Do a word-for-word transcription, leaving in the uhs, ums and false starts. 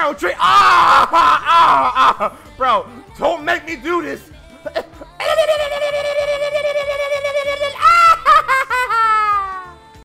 Bro, Trey. Ah, ah, ah, ah. Bro, don't make me do this.